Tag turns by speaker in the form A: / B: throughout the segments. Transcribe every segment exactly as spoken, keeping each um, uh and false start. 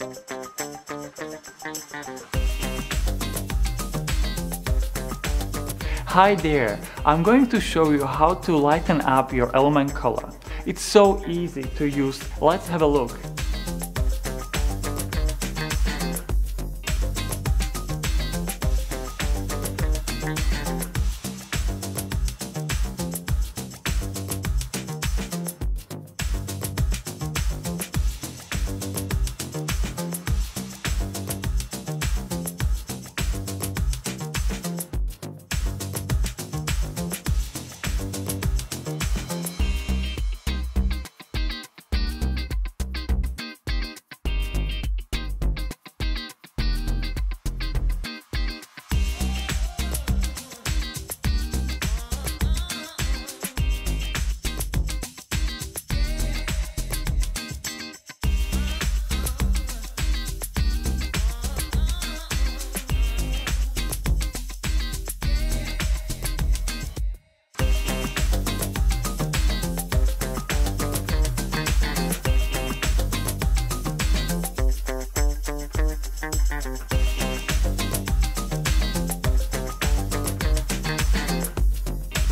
A: Hi there! I'm going to show you how to lighten up your element color. It's so easy to use. Let's have a look.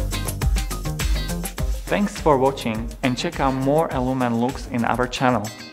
A: Thanks for watching and check out more Elumen looks in our channel.